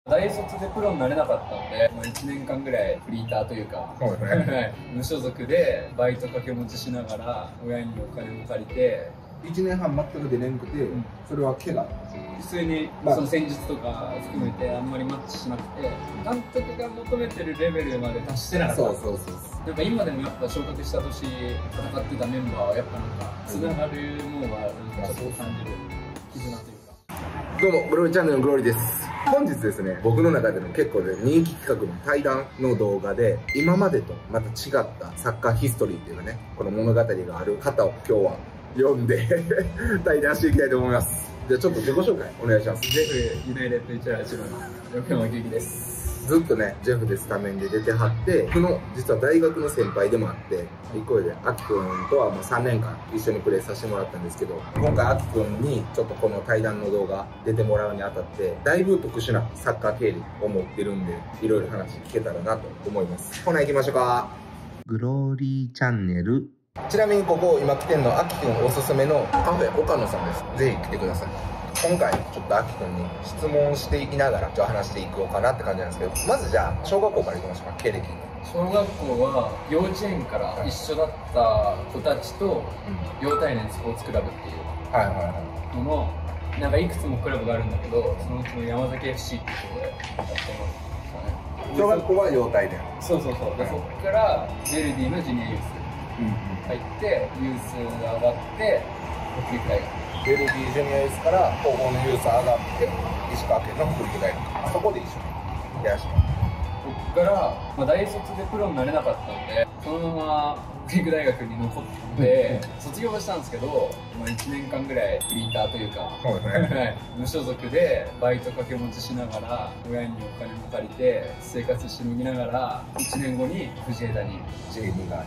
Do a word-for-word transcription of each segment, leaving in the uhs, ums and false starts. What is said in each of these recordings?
大卒でプロになれなかったので、まあ、いちねんかんぐらいフリーターというか、ね、無所属でバイト掛け持ちしながら親にお金も借りていちねんはん全く出れんくて、うん、それは怪我普通に、まあ、その戦術とか含めてあんまりマッチしなくて監督が求めてるレベルまで達してなかった。そうそうそう。なんか今でもやっぱ昇格した年戦ってたメンバーはやっぱなんかつながるものがなんかそう感じる絆というか。 どうもグローリーチャンネルのグローリーです。本日ですね、僕の中での結構で人気企画の対談の動画で今までとまた違ったサッカーヒストリーっていうかね、この物語がある方を今日は読んで対談していきたいと思います。じゃあちょっと自己紹介お願いします。 ジェフユナイテッドいちはちばんの横山圭樹です。 ずっとね、ジェフでスタメンで出てはって、僕の実は大学の先輩でもあって、一個でアキくんとはもうさんねんかん一緒にプレーさせてもらったんですけど、今回アキくんにちょっとこの対談の動画出てもらうにあたって、だいぶ特殊なサッカー経歴を持ってるんで、いろいろ話聞けたらなと思います。ほな行きましょうか。グローリーチャンネル。ちなみにここ今来てんのアキくんおすすめのカフェ岡野さんです。ぜひ来てください。今回ちょっとアキくんに質問していきながらちょっと話していこうかなって感じなんですけど、まずじゃあ小学校からいきましょうか。経歴。 小学校は幼稚園から一緒だった子たちと陽体連スポーツクラブっていうののなんかいくつもクラブがあるんだけど、そのうちの山崎 エフシー っていうところでやってましたね。 小学校は陽体連。 そうそうそう。でそこからメルディのジュニアユース入ってユース上がって北陸大学。 ベルディジュニアユースから高校のユース上がって石川県の北陸大学、そこで一緒にやらせてもらって、 ここから、まあ、大卒でプロになれなかったのでそのまま北陸大学に残って卒業はしたんですけど、まあ、いちねんかんぐらいフリーターというか、ね、無所属でバイト掛け持ちしながら親にお金も借りて生活しのぎながらいちねんごに藤枝にジェイリー が、はい、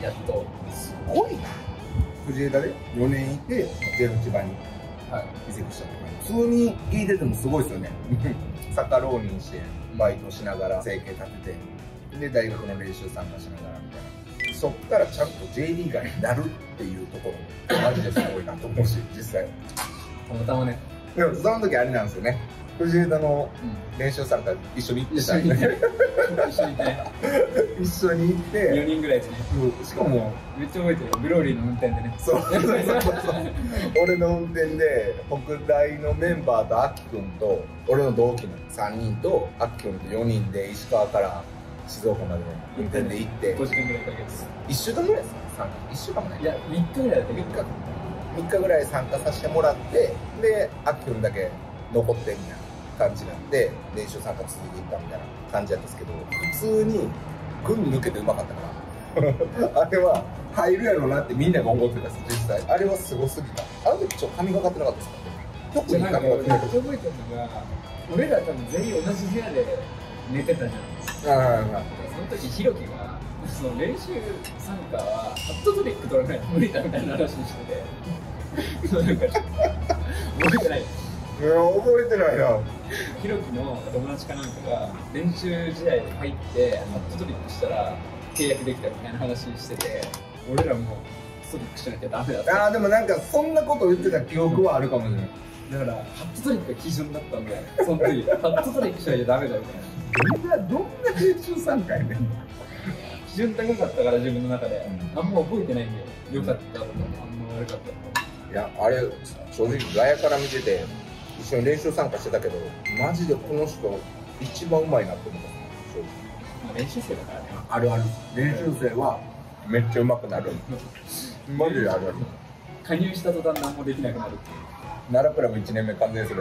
やっと。 すごいな。藤枝でよねんいて、ジェフ千葉に移籍したって感じ。普通に聞いててもすごいですよね。サッカー浪人して、バイトしながら生計立てて、で、大学の練習参加しながらみたいな。そっからちゃんと ジェイリーガーになるっていうところ、マジですごいなと思うし、実際。 たまたまね。 でも、その時あれなんですよね。藤枝の練習参加一緒に行ってたんで、 一緒にね一緒に行ってよにんぐらいですね。 しかもめっちゃ覚えてるよ、グローリーの運転でね。 そうそうそうそう俺の運転で北大のメンバーとアキくんと俺の同期のさんにんとアキくんとよにんで石川から静岡までの運転で行ってごじかんぐらいかけていっしゅうかんぐらいですか。いっしゅうかんもない、 いやみっかぐらいだった。 みっかみっかぐらい参加させてもらって、でアキくんだけ残ってみたいな感じなんで練習参加続けていったみたいな感じなんですけど、普通に群抜けてうまかったからあれは入るやろうなってみんなが思ってたんです。実際あれはすごすぎた。あの時ちょっと神がかってなかったですか。特に神がかってなかった。 覚えてるのが俺ら多分全員同じ部屋で寝てたじゃないですか。 はいはいはい。 その時ひろきがその練習参加はハットトリック取らないと無理だみたいな話しててなんか覚えてない。 いや覚えてないな。 ひろきの友達かなんかが練習試合で入ってハットトリックしたら契約できたみたいな話してて、俺らもハットトリックしなきゃダメだった。 ああでもなんかそんなこと言ってた記憶はあるかもしれない。 だからハットトリックが基準だったんだよその時。ハットトリックしなきゃダメだみたいな。 どんな練習参加やねん。 基準高かったから自分の中で、うん、あんま覚えてないんだよ。良かったとかあんま悪かったとか。 いやあれ正直ガヤから見てて一緒に練習参加してたけど、マジでこの人一番うまいなって思った。正直。 まあ練習生だからね。 あるある。練習生はめっちゃうまくなる。マジであるある。 加入した途端何もできなくなるっていう。 奈良クラブいちねんめ完全する。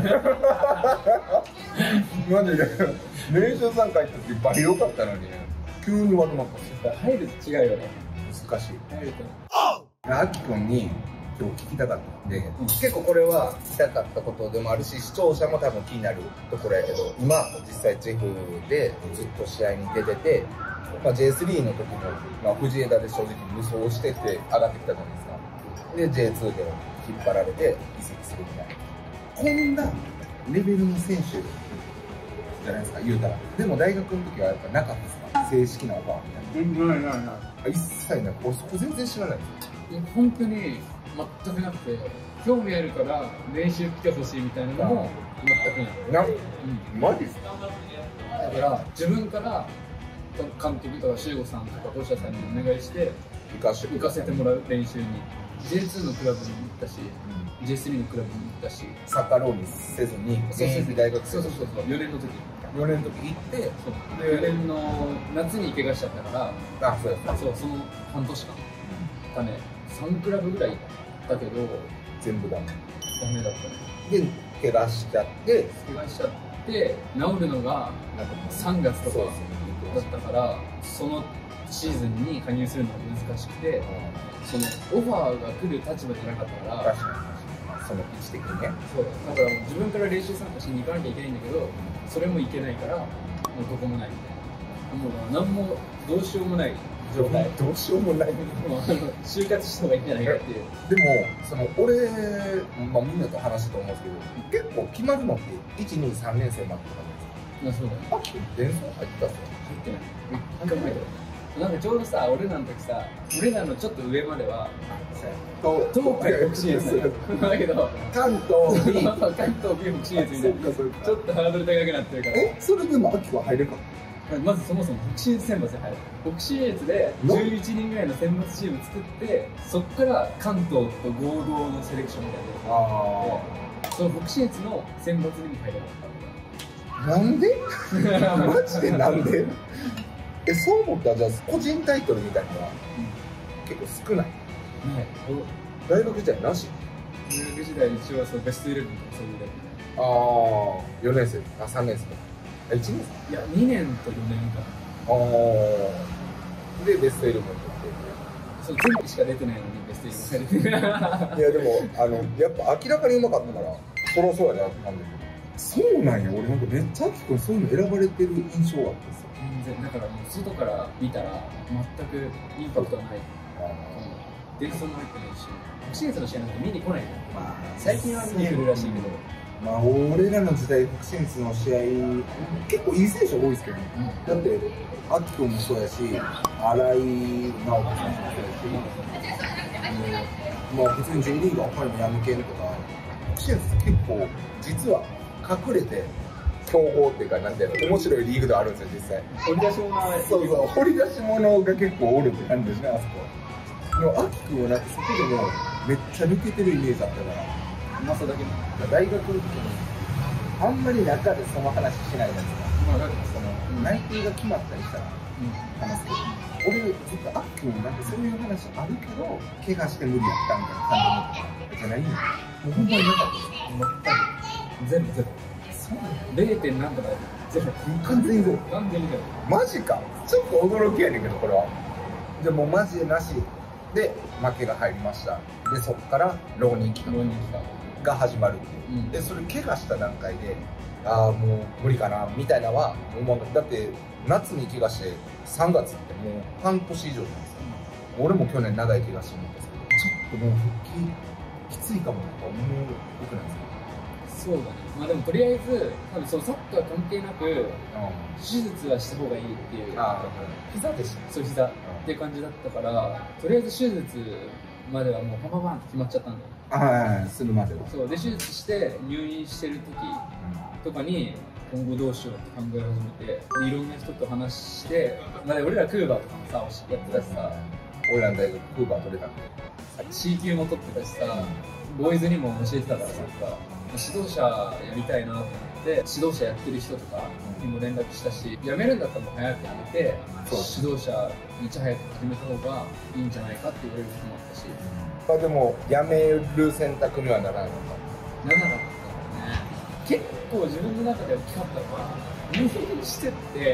マジで練習参加行った時バリ良かったのに急に悪くなった。 入ると違うよね。 難しい。 入ると。 あきくんに今日聞きたかったんで、うん、結構これは聞きたかったことでもあるし視聴者も多分気になるところやけど、今実際ジェフでずっと試合に出てて、まあ、ジェイスリー の時も、まあ、藤枝で正直無双してて上がってきたじゃないですか。で ジェイツー で引っ張られて移籍するみたいな、こんなレベルの選手じゃないですか言うたら。でも大学の時はやっぱなかったですか、正式なオファーみたいな。ないないない。一切ない。俺そこ全然知らないです。 いや本当に全くなくて、 興味あるから練習来てほしいみたいなのも全くない。 な、うん、マジっすか。 だから自分から監督とか修吾さんとか星田さんにお願いして行かせて行かせてもらう練習に ジェイツー のクラブにも行ったし、うん、ジェイスリー のクラブにも行ったし、 サッカーローにせずに現役大学生、 そうそうそうそう、よねんの時よねんの時行って、 そうよねんの夏に怪我しちゃったから、 あ、そうです、 そう、その半年間、うん、だね、さんクラブぐらい行ったけど全部ダメダメだったね。 で怪我しちゃって怪我しちゃって治るのがさんがつとかだったから、そのシーズンに加入するのが難しくて、そのオファーが来る立場じゃなかったから、 その位置的にね、 そうだから自分から練習参加しに行かなきゃいけないんだけど、それも行けないから、もうどこもないみたいな、もう何もどうしようもない状態、 どうしようもない、 もう就活した方がいいんじゃないかっていう。 でもその俺、まあ、みんなと話したと思うんですけど、結構決まるのっていち、に、さんねん生までとかなんですよ。 あ、そうだね。あ、伝送入ってたっすよ。 入ってない。なんか入ってない。なんかちょうどさ、俺らの時さ、俺らのちょっと上までは、 と東海北信越だけど、 関東 B、 関東 B 北信越みたいな、ちょっとハードル高くなってるから。 え、それでも秋は入れるか。 まずそもそも北信越選抜で入る。北信越でじゅういちにんぐらいの選抜チーム作って、そこから関東と合同のセレクションみたいな。ああ。その北信越の選抜にも入れなかった。 なんでマジでなんでえ、そう思ったら、じゃあ個人タイトルみたいなのは、うん、結構少ない。 ない。 大学時代なし。 大学時代一応そうベストイレブンとかそういうだけで。 ああ、よねん生、あ、さんねん生。いちねん生？ いや、にねんとよねんか。 ああ。で、ベストイレブンとか。 そう、全部しか出てないのにベストイレブン入れて。 いや、でも、あの、やっぱ明らかにうまかったから、そろそうやなって感じ。そうなんや、俺なんかめっちゃ秋君そういうの選ばれてる印象があったんですよ。 全然、だからもう外から見たら全くインパクトはない。伝送も入ってないし、北信越の試合なんて見に来ないの。まあ、最近は見に来るらしいけど。 まあ、俺らの時代、北信越の試合、結構いい選手多いですけどね。うん、だって、秋君もそうやし、新井直樹選手もそうやし、まあ、普通に J リーグは他にもヤムケンとか、北信越結構、実は隠れて、強豪っていうか、なんていうの、面白いリーグではあるんですよ、実際。 掘り出し物は、 そうそう、掘り出し物が結構おるって感じですね、あそこは。でも、秋君はなんかそこでも、めっちゃ抜けてるイメージあったから、 うまさだけの。 大学の時に、あんまり中でその話しないじゃないですか。まあ、だからその、内定が決まったりしたら、話すけど、俺、ずっと秋君なんかそういう話あるけど、怪我して無理やったみたいな感じじゃないの。もうほんまになかったです。 全部全部。れいてんなんとかゼロ。 完全にゼロ。 完全にゼロ。 マジか。ちょっと驚きやねんけど、これは。でもマジでなしで負けが入りました。で、そっから浪人期間が始まるっていう。うん、で、それ怪我した段階で、ああ、もう無理かな、みたいなのは、もうだって、夏に怪我してさんがつってもう半年以上じゃないですか。うん、俺も去年長い怪我してるんですけど、ちょっともう復帰きついかもとか思う僕なんですか。 そうだね。まあでもとりあえず、多分そのサッカー関係なく、うん、手術はした方がいいっていう。 ああ、膝でした。 そう、膝っていう感じだったから、とりあえず手術まではもうパパパンって決まっちゃったんだよ。 はい、するまでは。 そう、で、手術して入院してる時とかに、今後どうしようって考え始めて、いろんな人と話して、まあ、俺らクーバーとかもさ、やってたしさ、 俺らの大学クーバー取れたんで、 シー 級も取ってたしさ、ボーイズにも教えてたからさ、指導者やりたいなと思って、指導者やってる人とかにも連絡したし、辞めるんだったらもう早く辞めて、指導者いち早く決めた方がいいんじゃないかって言われることもあったし。 まあでも、辞める選択にはならないのか。 ならなかったからね。結構自分の中で大きかったのは、入院してって、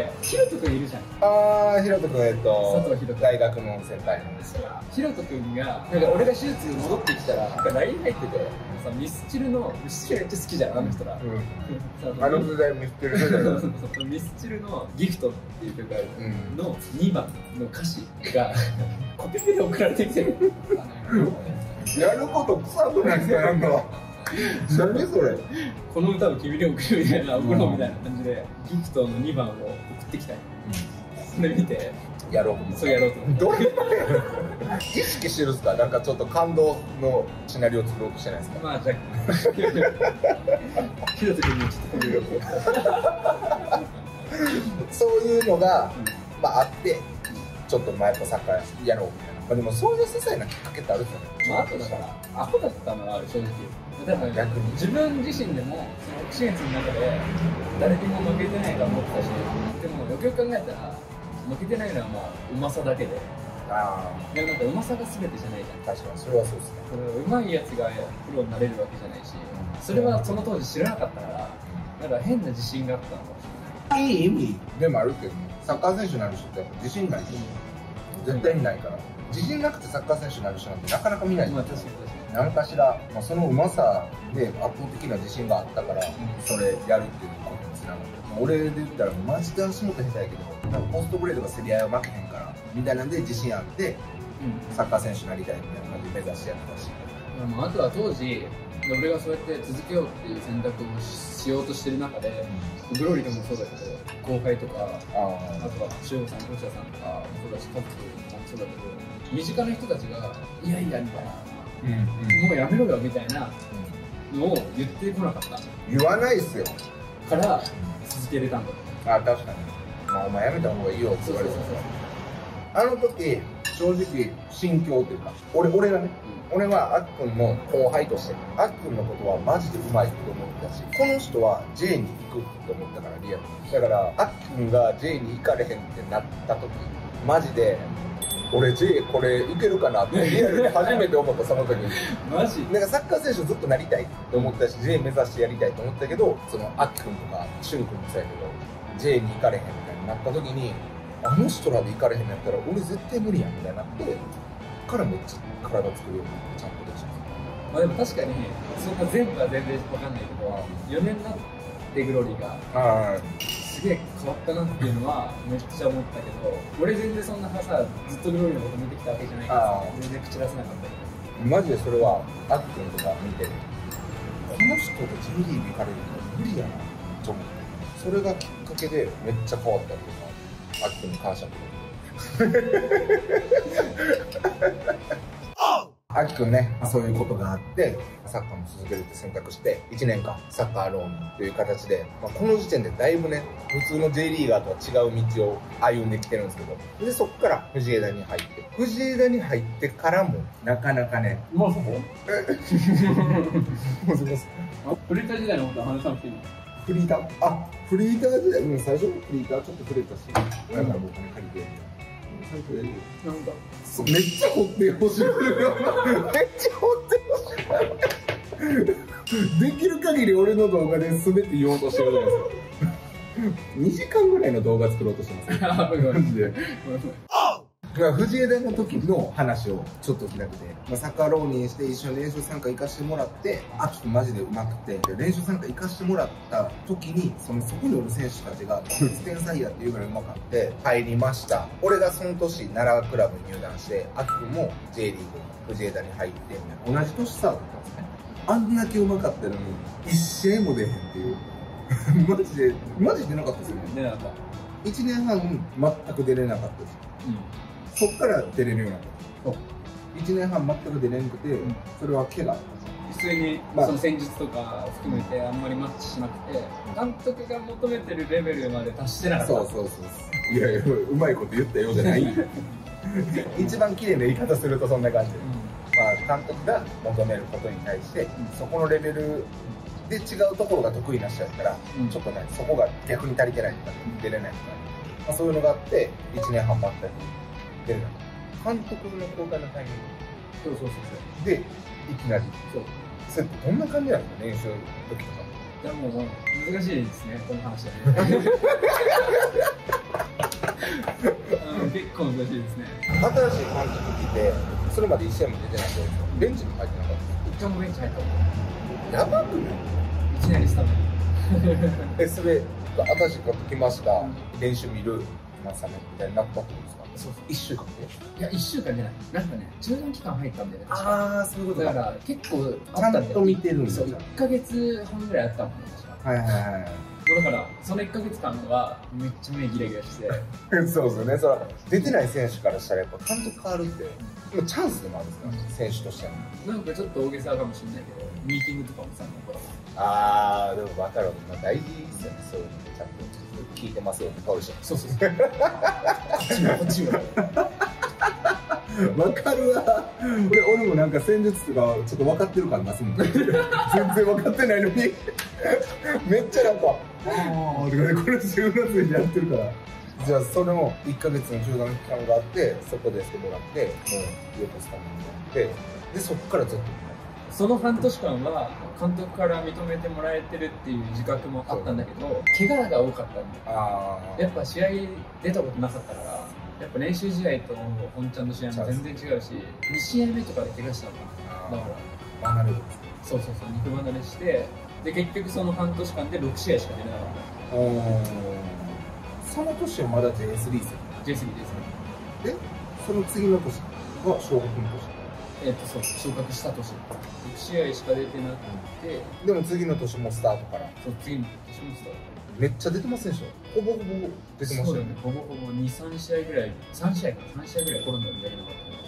ヒロト君いるじゃん。 あー、ヒロト君、えっと、 佐藤ヒロト大学の先輩なんですよ。 ヒロト君が、なんか俺が手術に戻ってきたら、なんか ライン 入ってて、さ、ミスチルの、ミスチルめっちゃ好きじゃん、あの人ら。 うん、あの時代ミスチル世代だ。 そうそうそう、ミスチルのギフトっていう曲のにばんの歌詞が、コピペで送られてきてる。 やること臭くないですか、なんか。何それ。 この歌を君に送るみたいな、送ろうみたいな感じで、ギフトのにばんを送ってきた。それ見て、 やろうそうやろうと思って。 どういうことやろ意識してるんですか？なんかちょっと感動のシナリオを作ろうとしてないですか？ まあじゃあひろと君にちょっといろいろそういうのが、まあ、あってちょっとまあやっぱサッカーやろうみたいな、まあ、でもそういう些細なきっかけってあるんですよね。 まああとだからアホだったのはある、正直。だから逆に自分自身でもその支援の中で誰にも負けてないと思ってたし、でもよくよく考えたら負けてないのはまあうまさだけで、 あいやなんかうまさが全てじゃないじゃん。 確かにそれはそうですね。 それうまいやつがプロになれるわけじゃないし、それはその当時知らなかったから、だから変な自信があったのかもしれない。 いい意味でもあるけどね、サッカー選手になる人ってやっぱ自信ないし、絶対にないから、自信なくてサッカー選手になる人なんてなかなか見ない。 まあ確かに確かに。 何かしら、まあ、そのうまさで圧倒的な自信があったから、それやるっていうことにつながる。俺で言ったらマジで足元下手やけど、なんかポストプレーとか競り合いは負けへんからみたいなんで自信あって、うん、サッカー選手になりたいみたいな感じで目指してやってたし、 あとは当時俺がそうやって続けようっていう選択をしようとしてる中で、うん、グローリーともそうだけど後輩とか あ, あとは修吾さん、トシヤさんとかもそうだし、カップさんもそうだけど、身近な人たちがいやいやみたいな、うんうん、もうやめろよみたいなのを言ってこなかった。 言わないっすよから続けれたんだと。 あ、確かに、まあ、お前やめた方がいいよって言われてた。あの時正直心境というか、俺俺がね、うん、俺はあっくんの後輩としてあっくんのことはマジでうまいって思ってたし、この人は J に行くって思ったから、リアルだからあっくんが J に行かれへんってなった時マジで俺 J これいけるかなってリアルで初めて思った。その時にマジなんかサッカー選手ずっとなりたいって思ったし、 J 目指してやりたいと思ったけど、そのあっくんとかしゅんくんもそうやけど J に行かれへんみたいになった時に、あの人らで行かれへんのやったら俺絶対無理やんみたいになって、からめっちゃ体作るようになってちゃんとできた。 まあでも確かにそんな全部は全然わかんないけど、よねんになってグローリーがすげえ変わったなっていうのはめっちゃ思ったけど、俺全然そんなさずっとグローリーのこと見てきたわけじゃないから全然口出せなかったけど、 マジでそれはあっくんとか見てる、この人と J リーグ行かれるの無理やなと思って、それがきっかけでめっちゃ変わったっていうか、あっくんに感謝ってあきくんね、そういうことがあってサッカーも続けるって選択していちねんかんサッカーローンという形で、まあ、この時点でだいぶね普通の J リーガーとは違う道を歩んできてるんですけど、でそこから藤枝に入って藤枝に入ってからもなかなかね、 もうそこもうそこです。 フリーター時代のことは話さなくていいの？ フリーターあフリーター時代、うん、最初のフリーターちょっと触れたし、親からお金借りてなんかめっちゃ掘ってほしいめっちゃ掘ってほしいできる限り俺の動画で全て言おうとしてるじゃないですかにじかんぐらいの動画作ろうとしてますマジで藤枝の時の話をちょっと開くて、まあ、サッカー浪人して一緒に練習参加行かしてもらって、あきくんマジで上手くて、練習参加行かしてもらった時にそのそこにおる選手たちがこいつ天才やっていうぐらい上手くて入りました。俺がその年奈良クラブに入団して、あきくんも J リーグ藤枝に入ってみたいな、同じ年スタートだったんですね。あんだけ上手かったのに一試合も出へんっていうマジでマジで出なかったですよね。 出なかったいちねんはん全く出れなかったです、うんそっから出れるようになった。いちねんはん全く出れなくて、うん、それは怪我。 普通に、まあ、その戦術とか含めてあんまりマッチしなくて、監督が求めてるレベルまで達してなかった。 そうそうそう。いやいや、うまいこと言ったようじゃない。一番綺麗な言い方するとそんな感じで。うん、まあ、監督が求めることに対して、うん、そこのレベルで違うところが得意な人やったら、うん、ちょっとね、そこが逆に足りてないとか、出れないとか、まあ、そういうのがあって、いちねんはん待ったり。で監督の交代のタイミングそうそうそうそうでいきなりそうそれってどんな感じなの練習の時とか。 いやもう難しいですねこの話はね結構難しいですね。 新しい監督来てそれまでいち試合も出てないけどベンチに入ってなかった。 一回もベンチ入ったやばくない？ いきなりスタメンえそれ新しい監督来ました、うん、練習見るまさねみたいになったってことですか？そうそういっしゅうかんでいやいっしゅうかんじゃないなんかね中断期間入ったんだよね。 ああそういうことだから結構ちゃんと見てるんですよ。 いっかげつはんぐらいあったもんね確か。 はいはいはいだからそのいっかげつかんはめっちゃ目ギラギラしてそうですよね。それ出てない選手からしたらやっぱ監督変わるってもうチャンスでもあるんですか、うん、選手としては。 なんかちょっと大げさかもしれないけどミーティングとかもさああでも分かる、まあ、大事ですよね、そういうのちゃんと聞いてますよって顔して。 そうそうそうこっちもこっちも分かるわ。俺俺もなんか戦術とかちょっと分かってる感出すもん全然分かってないのにめっちゃなんかああとかね、これ自分のついてやってるから。じゃあそれもいっかげつの中断期間があってそこでしてもらってもうよくスタメンになってでそこからずっとその半年間は監督から認めてもらえてるっていう自覚もあったんだけど怪我が多かったんだ。あやっぱ試合出たことなかったからやっぱ練習試合と本ちゃんの試合も全然違うしに試合目とかで怪我したのだから離れるそうそうそう肉離れしてで結局その半年間でろくしあいしか出れなかった。おその年はまだ ジェイスリー 戦ジェイスリー ですね。 でその次の年が昇格の年。 えっとそう昇格した年ろくしあいしか出てなくて、 うん、でも次の年もスタートからそう次の年もスタートめっちゃ出てませんでしょ。ほぼほぼ出てましたよね。 ほぼほぼに、さんしあいぐらいさんしあいかさんしあいぐらいコロナでやれなか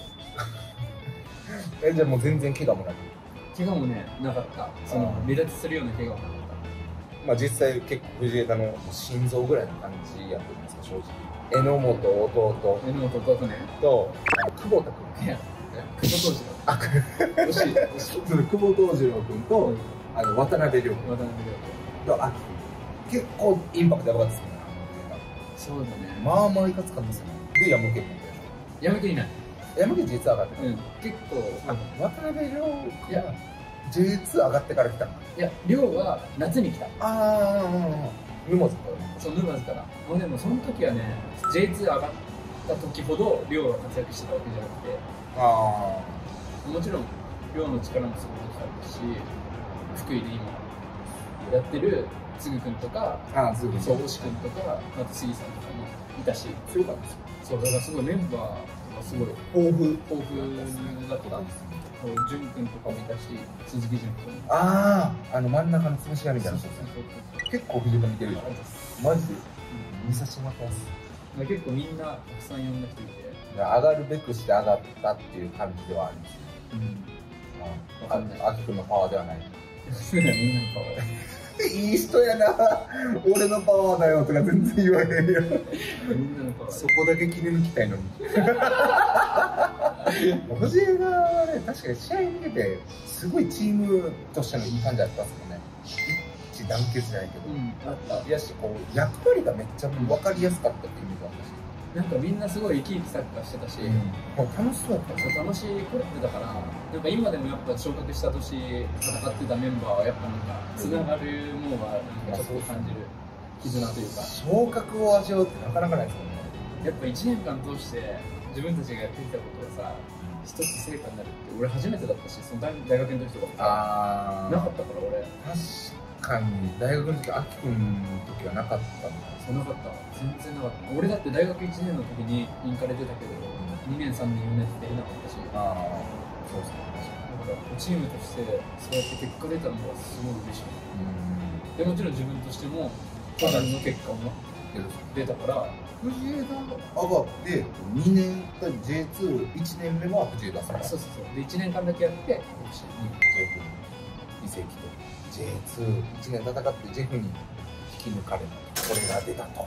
ったえじゃあもう全然怪我もなく怪我もねなかった。その離脱するような怪我もなかった。 まあ実際結構藤枝の心臓ぐらいの感じやってるんですか正直。榎本弟榎本弟ねと久保田君。いや久保東次郎あ惜しい惜しい久保東次郎君と、うん、あの渡辺亮君渡辺亮君とあ結構インパクトやばかったですね。 そうだね。 まあまあいかつかったですね。で山家君山家いない山家実は上がってた、うん、 結構渡辺亮君は ジェイツー 上がってから来たの。 いや亮は夏に来た。 ああ沼津からそう沼津からもうでもその時はね ジェイツー 上がった時ほど亮が活躍してたわけじゃなくてああもちろん亮の力もすごくあったし福井で今やってるつぐくんとかああつぐくんそう星くんとかあと杉さんとかもいたし強かったですよ。 そうだからすごいメンバーがすごい豊富豊富だったんですね。潤君とかもいたし鈴木潤君あああの真ん中の潰し屋みたいな人結構藤田見てるでしょ。マジで見させてもらってます。 結構みんなたくさん呼んだ人いて上がるべくして上がったっていう感じではあります。うん。あきくんのパワーではない。 みんなのパワーいい人やな。俺のパワーだよとか全然言わへんよ。 みんなのパワー。 そこだけ切り抜きたいのに。藤枝がね確かに試合見ててすごいチームとしてのいい感じだったんですよね。一致団結じゃないけど。うん。あった。いやしこう役割がめっちゃ分かりやすかったっていう意味があったし。 なんかみんなすごい生き生きサッカーしてたし、うん、 楽しそうだった。 そう楽しいこれってたから、なんか今でもやっぱ昇格した年戦ってたメンバーはやっぱなんかつながるものがちょっと感じる絆というか。 昇格を味わうってなかなかないですもんね。 やっぱいちねんかん通して自分たちがやってきたことがさ、一つ成果になるって俺初めてだったし、その大学の時とかもさなかったから俺。 確かに大学の時、あきくんの時はなかったんだ。 そうなかった。全然なかった。俺だって大学いちねんの時にインカレ出たけど、うん、にねんさんねんよねんって出れなかったし。ああ、そうですね。だからチームとしてそうやって結果出たのがすごい嬉しい。うんでもちろん自分としても去年の結果も出たから。 藤枝上がってにねん、ジェイツーいちねんめは藤枝さん。 そうそうそう。でいちねんかんだけやってジェフに移籍と ジェイツーいちねん戦ってジェフに引き抜かれた。これが出たと。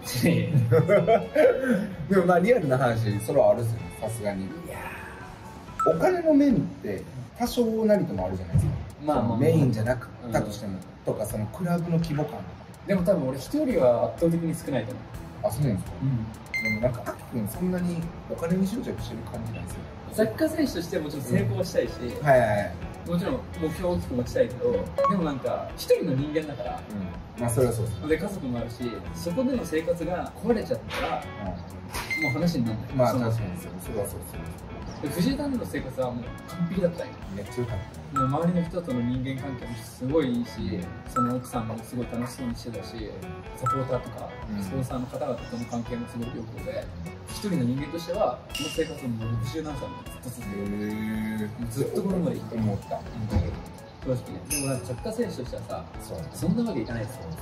でもまあリアルな話、それはあるっすよね、さすがに。いやお金の面って多少なりともあるじゃないですか。まあまあメインじゃなかったとしても、うん、とかそのクラブの規模感とか。 でも多分俺一人は圧倒的に少ないと思う。 あ、そうなんですか。うん。でもなんかあきくんそんなにお金に執着してる感じなんですよ。 サッカー選手としてもちろん成功したいし、 うん、はいはいはい。 もちろん目標を大きく持ちたいけど、でもなんか一人の人間だから、 うん、まあそれはそうです。 で家族もあるし、そこでの生活が壊れちゃったら、うん、もう話にならない。 まあ確かにそうですよ。それはそうですよ。 藤枝の生活はもう完璧だったんよ。 めっちゃ良かった。 もう周りの人との人間関係もすごいいいし、その奥さんもすごい楽しそうにしてたし、サポーターとかスポンサーの方々との関係もすごく良くて、一人の人間としてはこの生活をもうろくじゅうなんさいまでずっと続けて、ずっとこのまでいいと思った。正直ね。でもなんかサッカー選手としてはさ、そんなわけいかないですよ。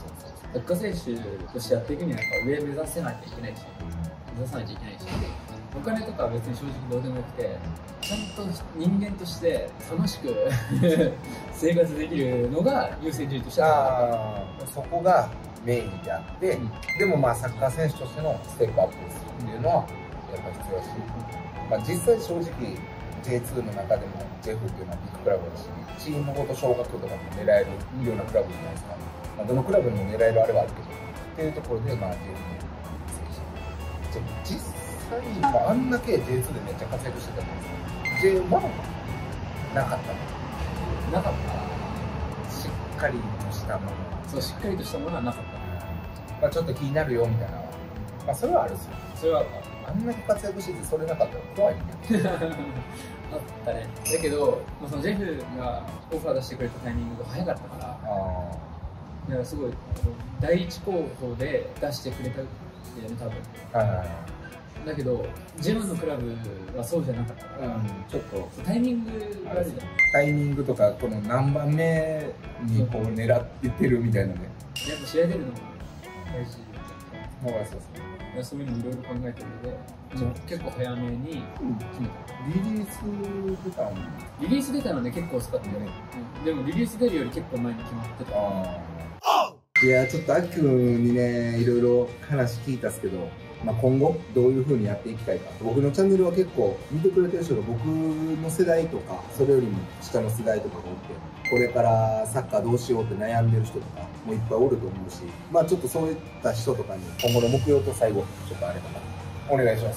サッカー選手としてやっていくにはやっぱ上目指せないといけないし、目指さないといけないし、お金とかは別に正直どうでもよくて、ちゃんと人間として楽しく生活できるのが優先順位としてある。そこがメインであって、うん、でもまあサッカー選手としてのステップアップをするっていうのはやっぱ必要だし、まあ、実際正直 ジェイツー の中でもジェフっていうのはビッグクラブだし、チームごと昇格とかも狙えるようなクラブじゃないですか。まあ、どのクラブにも狙えるあれはあるけどっていうところで、まあ ジェフに選手じゃ実際に、まあ、あんだけ ジェイツー でめっちゃ活躍してたんですけど ジェイワン なかったのなかったしっかりとしたもの、 そうしっかりとしたものはなかった、 まあ、ちょっと気になるよみたいな、まあ、それはあるんですよ。 それはあんだけ活躍しててそれなかったら怖いねあったね。だけど、まあ、そのジェフがオファー出してくれたタイミングが早かったから、あだからすごい第一候補で出してくれたんだよね多分。はいはいはい。だけど ジェイワン のクラブはそうじゃなかったから、うん、ちょっとタイミングがあるじゃん。 タイミングとかこの何番目にこう狙ってってるみたいなね。 やっぱ試合出るのも大事。 もうそうですね。 そういうのいろいろ考えてるので、うん、結構早めに決めた。 リリース出たの？ リリース出たので結構遅かったよね、うん、でもリリース出るより結構前に決まってた。 あいやちょっとあきくんにねいろいろ話聞いたっすけど、まあ、今後どういう風にやっていきたいか。僕のチャンネルは結構見てくれてる人が僕の世代とかそれよりも下の世代とかがおって、これからサッカーどうしようって悩んでる人とかもいっぱいおると思うし、まあちょっとそういった人とかに今後の目標と最後ちょっとあればお願いします。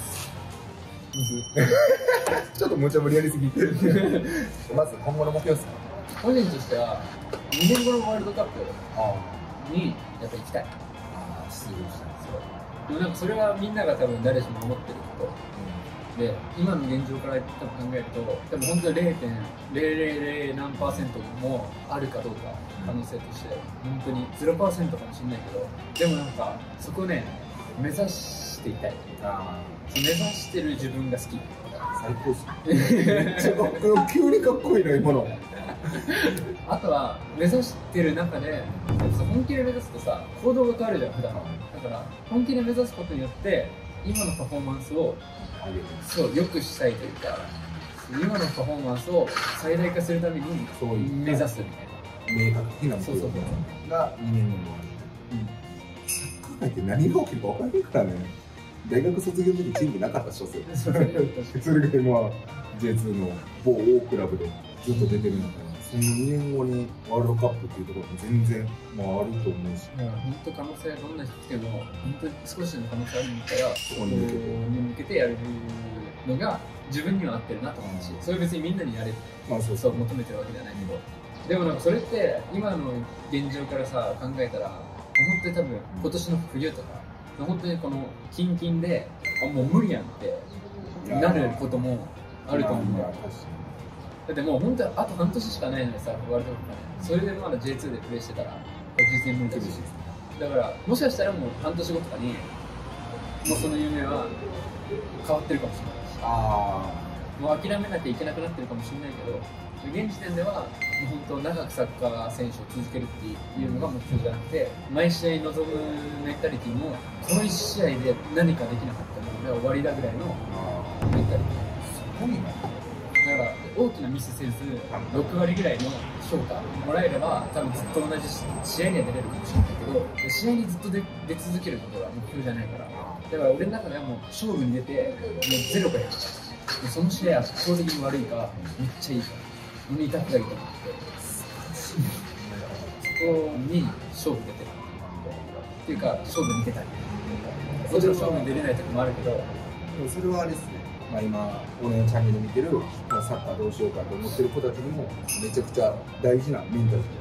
ちょっと無茶ぶりやりすぎてまず今後の目標ですか？ 個人としてはにねんごのワールドカップにやっぱ行きたい。ああ、出場したんですよ。でもなんかそれはみんなが多分誰しも思ってること、うん、で今の現状から多分考えると多分本当に ゼロてんゼロゼロゼロ 何パーセントもあるかどうか可能性として本当に ゼロパーセント かもしれないけど、でもなんかそこね目指していたい。あ目指してる自分が好き。 最高っすね。めっちゃかっこいい。急にかっこいいな今の。 あとは目指してる中で本気で目指すとさ行動が変わるじゃん普段。だから本気で目指すことによって今のパフォーマンスをそう良くしたいというか、今のパフォーマンスを最大化するために目指すみたいな明確的な目標がにねんごにある。サッカー界って何が起きるか分からないからね。大学卒業の時チームなかったっしょ。それが今 ジェイツー の某大クラブでずっと出てるんだから、そのにねんごにワールドカップっていうところも全然、まあ、あると思うし、 本当可能性はどんな人来ても本当に少しの可能性あるんだったらそこに向けてやれるのが自分には合ってるなと思うし、それ別にみんなにやれる、まあ、そうそう求めてるわけではないけど、でもなんかそれって今の現状からさ考えたら本当に多分今年の冬とか本当にこのキンキンであもう無理やんってなることもあると思うんだよ。だってもう本当にあと半年しかないのにさワールドカップね、それでまだ ジェイツー でプレーしてたら確実に無理だし、だからもしかしたらもう半年後とかにもうその夢は変わってるかもしれないし、あもう諦めなきゃいけなくなってるかもしれないけど、現時点では本当長くサッカー選手を続けるっていうのが目標じゃなくて、毎試合臨むメンタリティーもこのいち試合で何かできなかったので終わりだぐらいのメンタリティー。すごいな。だから大きなミスせずろくわりぐらいの評価もらえれば多分ずっと同じ試合には出れるかもしれないけど、試合にずっと出続けることが目標じゃないから、だから俺の中ではもう勝負に出てもうゼロかやるか、その試合圧倒的に悪いかめっちゃいいか見たくがいいと思ってそこに勝負出てるっていうか勝負に出たい。もちろん勝負に出れない時もあるけど、でもそれはあれですね、まあ、今俺のチャンネル見てるサッカーどうしようかと思ってる子たちにもめちゃくちゃ大事なメンタルです。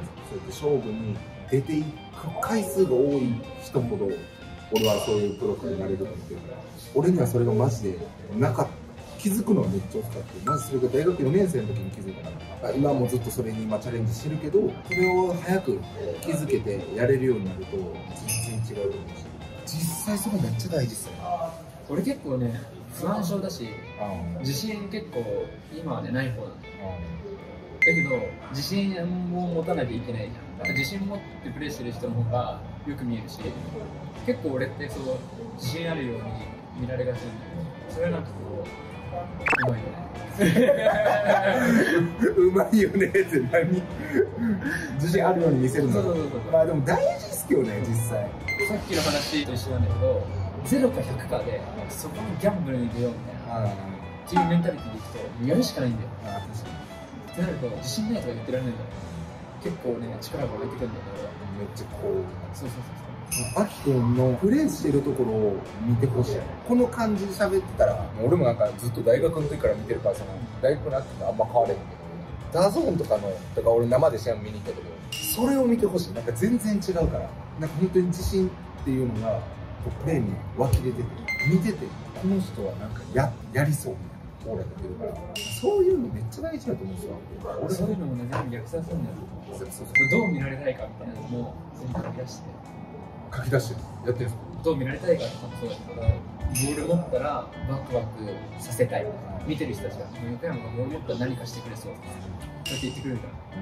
そうやって勝負に出ていく回数が多い人ほど俺はそういうプロになれると思ってるから、俺にはそれがマジでなかった。気づくのはめっちゃ遅かった。まずそれが大学よねん生の時に気づいたから、今もずっとそれに今チャレンジしてるけど、それを早く気づけてやれるようになると全然違うと思うし、実際それめっちゃ大事ですよね。 俺結構ね不安症だし、自信結構今はねない方なんだ。 けど自信を持たなきゃいけないじゃん。なんか自信持ってプレーしてる人の方がよく見えるし、結構俺ってそう自信あるように見られがちなんだけど、それはなんかこううまいよねうまいよねって何自信あるように見せるの。 そうそうそうそう。 まあでも大事ですけどね、実際。 さっきの話と一緒なんだけど、ゼロかひゃくかでそこのギャンブルに出ようみたいなっていうメンタリティでいくとやるしかないんだよ。 ああ、確かに。 ってなると自信ないとか言ってられないんだよ。結構ね、力が湧いてくるんだけど、 めっちゃこう。 そうそうそうアキ君のプレーしてるところを見てほしい。この感じで喋ってたら、俺もなんかずっと大学の時から見てるから、その大学のアキ君あんま変われへんけど、ダゾーンとかの、とか俺生で試合も見に行ったけど、それを見てほしい。なんか全然違うから、なんか本当に自信っていうのが、プレーに湧き出てて、見てて、この人はなんかや、やりそうみたいな。オーラが出るから、そういうのめっちゃ大事だと思うんですよ。 俺そういうのもね、全部逆算するんだよ。 そうそうそう。 どう見られたいかみたいなのも全部書き出して。 書き出してやってるんですか？ どう見られたいかとかもそうだけど、ボール持ったらワクワクさせたい。見てる人たちが、横山がボール持ったら何かしてくれそう。そうやって言ってくれる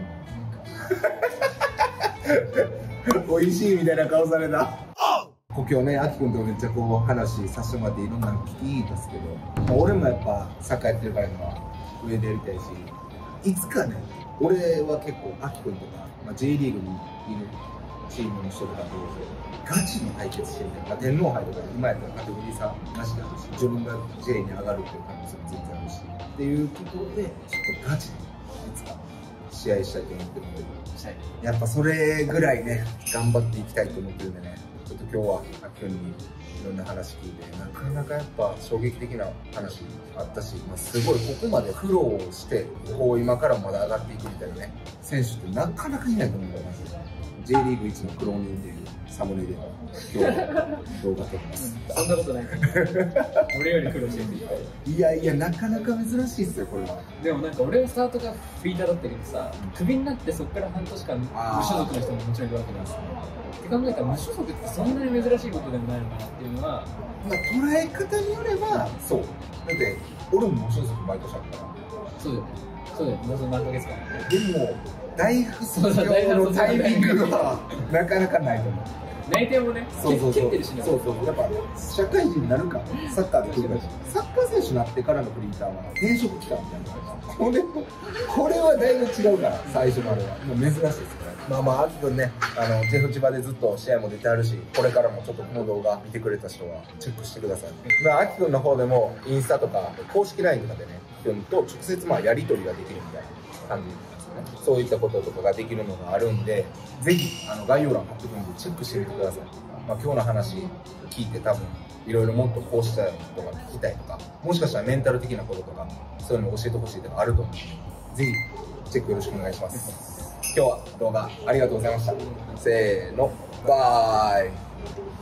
から。なんか。 美味しいみたいな顔された。今日ね、アキ君とめっちゃこう話させてもらっていろんなの聞きいいですけど、まあ、俺もやっぱサッカーやってるからには上でやりたいし、いつかね、俺は結構アキ君とか、まあ、J リーグにいるチームの人とかとガチの対決してみたいな、まあ、天皇杯とかで今やったらカテゴリーさなしだし、自分が J に上がるっていう可能性も全然あるしっていうところでちょっとガチでいつか試合したいと思ってるんで、やっぱそれぐらいね頑張っていきたいと思ってるんでね、ちょっと今日はアキ君にいろんな話聞いて、なかなかやっぱ衝撃的な話あったし、まあ、すごいここまで苦労してこう今からまだ上がっていくみたいなね選手ってなかなかいないと思うんだよね。J リーグ一の苦労人っていうサムネで今日動画撮ってます、 うん、そんなことない俺より苦労してる人いっぱいいる。 いやいや、なかなか珍しいっすよこれは。 でもなんか俺のスタートがフリーターだったけどさ、クビになってそこから半年間無所属の人ももちろんいるわけなんですよ。って考えたら無所属ってそんなに珍しいことでもないのかなっていうのは、 まあ、捉え方によればそうだって俺も無所属毎年あったから。 そうだよね、そうだよね、もうその何ヶ月間でも大学卒業のタイミングはなかなかないと思う。 内定もね、 そうそうそう、 蹴ってるしね。 そうそう、やっぱ社会人になるか、サッカーで来るかし、サッカー選手になってからのフリーターは転職期間みたいな。これこれはだいぶ違うから、最初のあれはもう珍しいですから。まあまあ、アキ君ね、あのジェフ千葉でずっと試合も出てあるし、これからもちょっとこの動画見てくれた人はチェックしてください。まあ、アキ君の方でもインスタとか公式 ライン とかでね、アキ君と直接まあやり取りができるみたいな感じ。そういったこととかができるのがあるんで、ぜひあの概要欄貼ってくるんでチェックしてみてください。まあ、今日の話聞いて多分いろいろもっとこうしたいとか聞きたいとか、もしかしたらメンタル的なこととかそういうのを教えてほしいとかあると思うので、ぜひチェックよろしくお願いします。今日は動画ありがとうございました。せーの、バイ。